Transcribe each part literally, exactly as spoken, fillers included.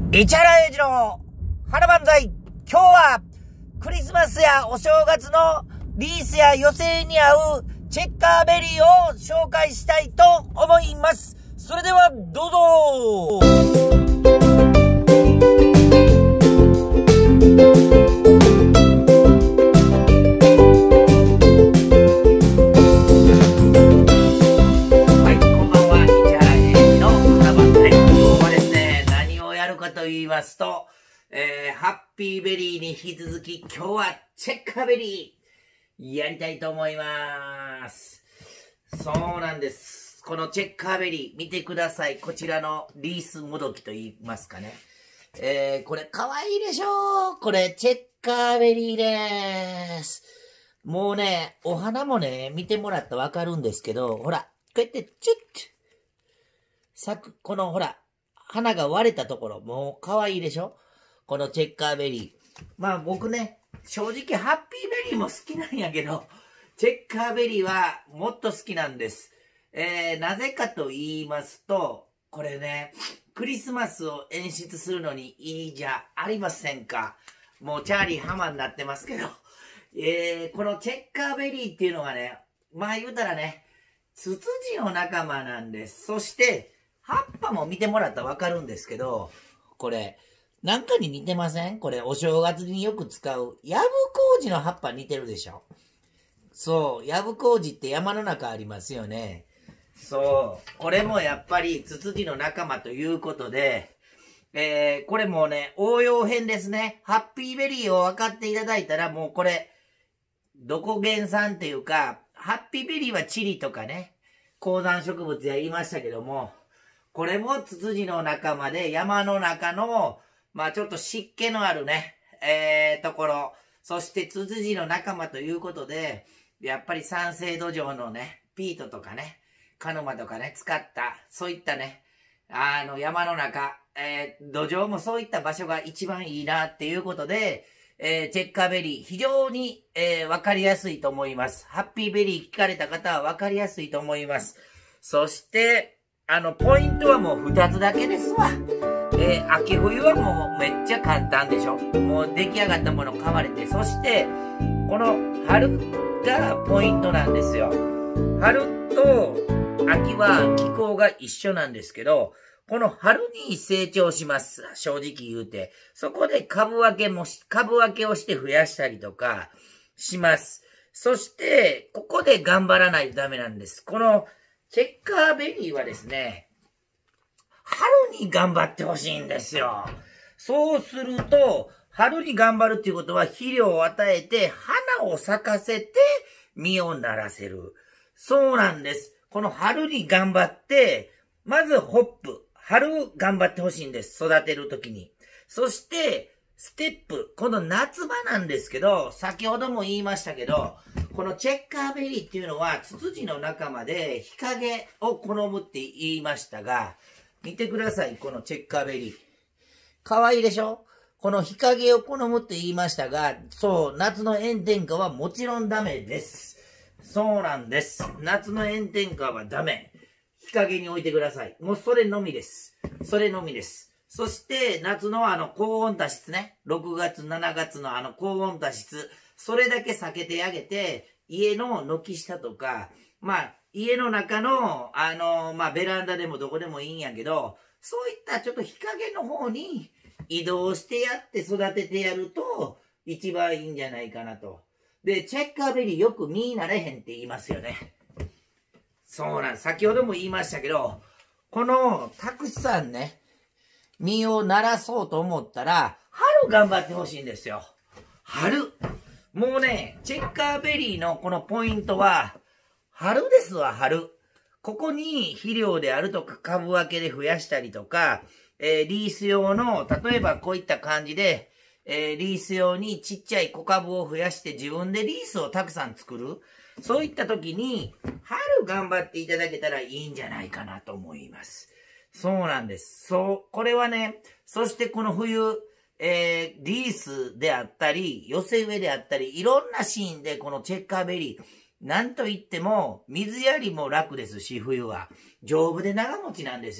市原英二の花万歳。今日はクリスマスやお正月のリースや寄席に合うチェッカーベリーを紹介したいと思います。それではどうぞ。と言いますと、えー、ハッピーベリーに引き続き今日はチェッカーベリーやりたいと思います。そうなんです。このチェッカーベリー見てください。こちらのリースもどきと言いますかね。えー、これかわいいでしょう。これチェッカーベリーです。もうね、お花もね、見てもらったらわかるんですけど、ほら、こうやってチュッ咲く、このほら、花が割れたところ、もう可愛いでしょ？このチェッカーベリー。まあ僕ね、正直ハッピーベリーも好きなんやけど、チェッカーベリーはもっと好きなんです。えー、なぜかと言いますと、これね、クリスマスを演出するのにいいじゃありませんか。もうチャーリーハマになってますけど、えー、このチェッカーベリーっていうのがね、まあ言うたらね、ツツジの仲間なんです。そして、葉っぱも見てもらったらわかるんですけど、これ、なんかに似てません？これ、お正月によく使う、ヤブコウジの葉っぱ似てるでしょ？そう、ヤブコウジって山の中ありますよね。そう、これもやっぱりツツジの仲間ということで、えー、これもうね、応用編ですね。ハッピーベリーを分かっていただいたら、もうこれ、どこ原産っていうか、ハッピーベリーはチリとかね、高山植物や言いましたけども、これもツツジの仲間で、山の中の、まあちょっと湿気のあるね、えー、ところ、そしてツツジの仲間ということで、やっぱり酸性土壌のね、ピートとかね、カヌマとかね、使った、そういったね、あの山の中、えー、土壌もそういった場所が一番いいなっていうことで、えー、チェッカーベリー、非常に、えー、わかりやすいと思います。ハッピーベリー聞かれた方はわかりやすいと思います。そして、あの、ポイントはもう二つだけですわ。えー、秋冬はもうめっちゃ簡単でしょ。もう出来上がったもの買われて、そして、この春がポイントなんですよ。春と秋は気候が一緒なんですけど、この春に成長します。正直言うて。そこで株分けもし、株分けをして増やしたりとかします。そして、ここで頑張らないとダメなんです。この、チェッカーベリーはですね、春に頑張ってほしいんですよ。そうすると、春に頑張るっていうことは肥料を与えて、花を咲かせて、実をならせる。そうなんです。この春に頑張って、まずホップ、春頑張ってほしいんです。育てるときに。そして、ステップ、この夏場なんですけど、先ほども言いましたけど、このチェッカーベリーっていうのは、ツツジの仲間で日陰を好むって言いましたが、見てください、このチェッカーベリー。かわいいでしょ？この日陰を好むって言いましたが、そう、夏の炎天下はもちろんダメです。そうなんです。夏の炎天下はダメ。日陰に置いてください。もうそれのみです。それのみです。そして、夏のあの高温多湿ね。ろくがつ、しちがつのあの高温多湿。それだけ避けてあげて、家の軒下とか、まあ、家の中の、あの、まあ、ベランダでもどこでもいいんやけど、そういったちょっと日陰の方に移動してやって育ててやると、一番いいんじゃないかなと。で、チェッカーベリーよく実なれへんって言いますよね。そうなんです。先ほども言いましたけど、この、たくさんね、実をならそうと思ったら、春頑張ってほしいんですよ。春。もうね、チェッカーベリーのこのポイントは、春ですわ、春。ここに肥料であるとか株分けで増やしたりとか、えー、リース用の、例えばこういった感じで、えー、リース用にちっちゃい小株を増やして自分でリースをたくさん作る。そういった時に、春頑張っていただけたらいいんじゃないかなと思います。そうなんです。そう、これはね、そしてこの冬、えー、リースであったり、寄せ植えであったり、いろんなシーンでこのチェッカーベリー、なんといっても、水やりも楽ですし、冬は。丈夫で長持ちなんですよ。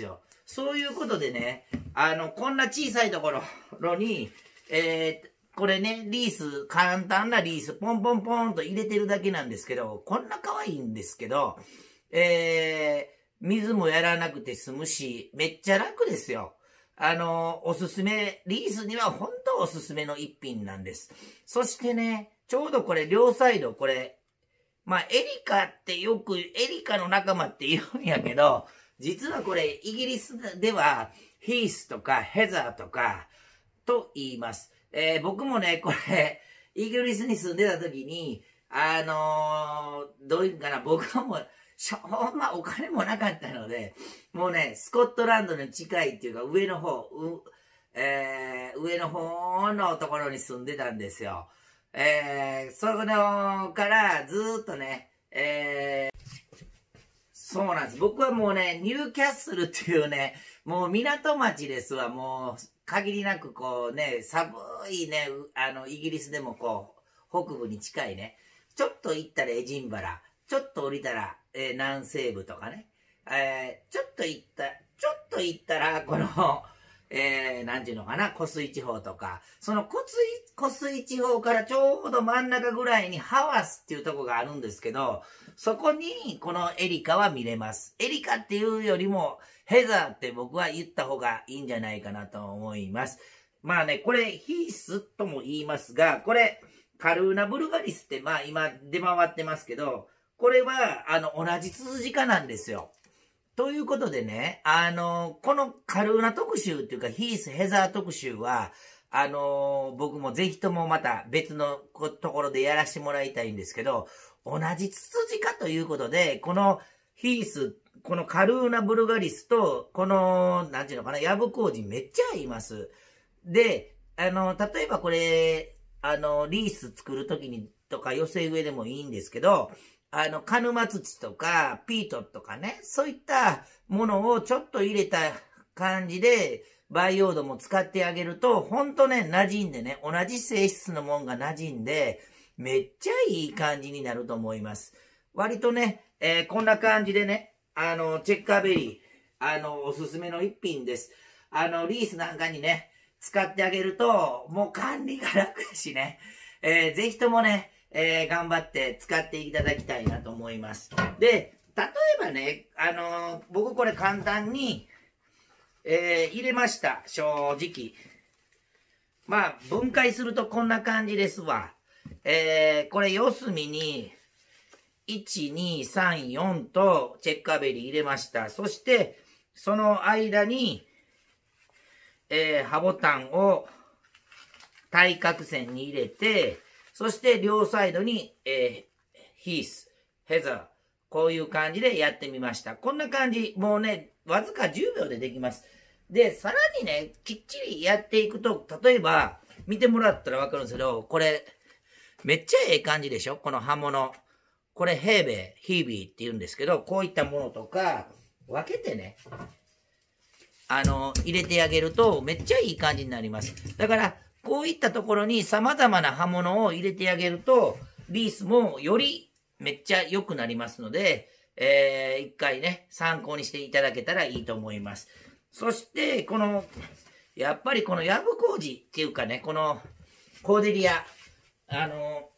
そういうことでね、あの、こんな小さいところに、えー、これね、リース、簡単なリース、ポンポンポンと入れてるだけなんですけど、こんな可愛いんですけど、えー、水もやらなくて済むし、めっちゃ楽ですよ。あの、おすすめ、リースには本当おすすめの一品なんです。そしてね、ちょうどこれ両サイドこれ、まあ、エリカってよく、エリカの仲間って言うんやけど、実はこれ、イギリスでは、ヒースとかヘザーとか、と言います。えー、僕もね、これ、イギリスに住んでた時に、あのー、どういうかな、僕はもう、ほんまお金もなかったので、もうね、スコットランドに近いっていうか、上の方、うえー、上の方のところに住んでたんですよ。えー、そのからずーっとね、えー、そうなんです。僕はもうね、ニューキャッスルっていうね、もう港町ですわ、もう、限りなくこうね、寒いね、あの、イギリスでもこう、北部に近いね、ちょっと行ったらエジンバラ、ちょっと降りたら、えー、南西部とかね、えー、ちょっと行った、ちょっと行ったら、この、えー、なんていうのかな、湖水地方とか、その湖水、湖水地方からちょうど真ん中ぐらいにハワスっていうとこがあるんですけど、そこにこのエリカは見れます。エリカっていうよりも、ヘザーって僕は言った方がいいんじゃないかなと思います。まあね、これヒースとも言いますが、これカルーナブルガリスってまあ今出回ってますけど、これはあの同じツツジ科なんですよ。ということでね、あの、このカルーナ特集っていうかヒースヘザー特集は、あの、僕もぜひともまた別のところでやらせてもらいたいんですけど、同じツツジ科ということで、このヒース、このカルーナブルガリスと、この、なんていうのかな、ヤブコウジめっちゃ合います。で、あの、例えばこれ、あの、リース作るときに、とか寄せ植えでもいいんですけど、あの、カヌマ土とか、ピートとかね、そういったものをちょっと入れた感じで、培養土も使ってあげると、ほんとね、馴染んでね、同じ性質のもんが馴染んで、めっちゃいい感じになると思います。割とね、えー、こんな感じでね、あの、チェッカーベリー、あの、おすすめの一品です。あの、リースなんかにね、使ってあげると、もう管理が楽やしね、えー、ぜひともね、えー、頑張って使っていただきたいなと思います。で、例えばね、あのー、僕これ簡単に、えー、入れました、正直。まあ、分解するとこんな感じですわ。えー、これ四隅に、いち、に、さん、よんとチェッカーベリー入れました。そして、その間に、えー、ハボタンを対角線に入れて、そして両サイドに、えー、ヒース、ヘザー、こういう感じでやってみました。こんな感じ、もうね、わずかじゅうびょうでできます。で、さらにね、きっちりやっていくと、例えば、見てもらったらわかるんですけど、これ、めっちゃええ感じでしょ？この刃物。これ、ヘーベー、ヒービーって言うんですけど、こういったものとか、分けてね、あの、入れてあげると、めっちゃいい感じになります。だから、こういったところに様々な刃物を入れてあげると、リースもよりめっちゃ良くなりますので、えー、一回ね、参考にしていただけたらいいと思います。そして、この、やっぱりこのヤブコウジっていうかね、このコーデリア、あの、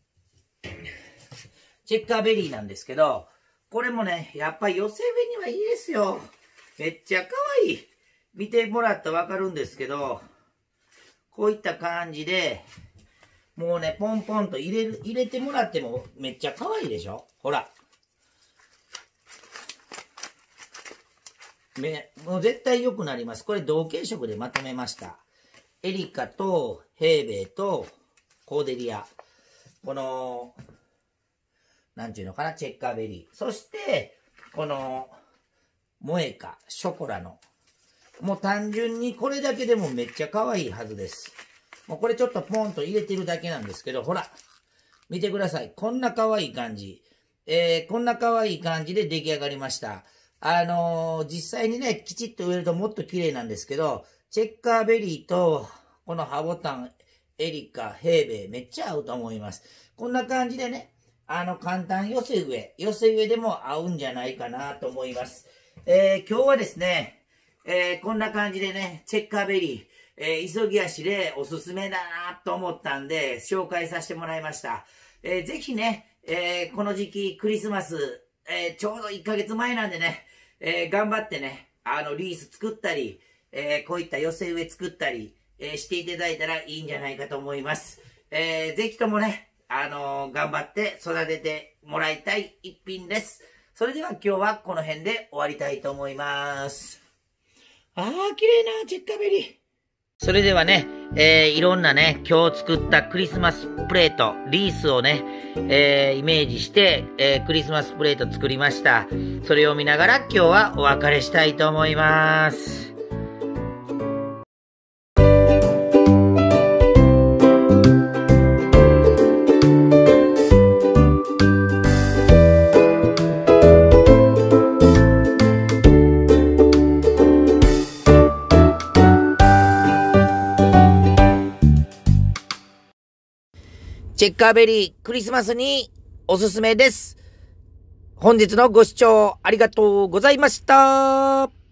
チェッカーベリーなんですけど、これもね、やっぱり寄せ植えにはいいですよ。めっちゃ可愛い。見てもらったらわかるんですけど、こういった感じで、もうね、ポンポンと入れる、入れてもらってもめっちゃ可愛いでしょ？ほら。め、もう絶対良くなります。これ同系色でまとめました。エリカとヘーベーとコーデリア。この、なんていうのかな、チェッカーベリー。そして、この、モエカ、ショコラの。もう単純にこれだけでもめっちゃ可愛いはずです。もうこれちょっとポンと入れてるだけなんですけど、ほら、見てください。こんな可愛い感じ。えー、こんな可愛い感じで出来上がりました。あのー、実際にね、きちっと植えるともっと綺麗なんですけど、チェッカーベリーと、このハボタン、エリカ、ヘーベー、めっちゃ合うと思います。こんな感じでね、あの、簡単寄せ植え、寄せ植えでも合うんじゃないかなと思います。えー、今日はですね、 えー、こんな感じでね、チェッカーベリー、えー、急ぎ足でおすすめだなと思ったんで、紹介させてもらいました。えー、ぜひね、えー、この時期クリスマス、えー、ちょうどいっかげつまえなんでね、えー、頑張ってね、あの、リース作ったり、えー、こういった寄せ植え作ったり、えー、していただいたらいいんじゃないかと思います。えー、ぜひともね、あのー、頑張って育ててもらいたい一品です。それでは今日はこの辺で終わりたいと思います。あー、綺麗なチェッカーベリー。それではね、えー、いろんなね、今日作ったクリスマスプレート、リースをね、えー、イメージして、えー、クリスマスプレート作りました。それを見ながら今日はお別れしたいと思います。チェッカーベリークリスマスにおすすめです。本日のご視聴ありがとうございました。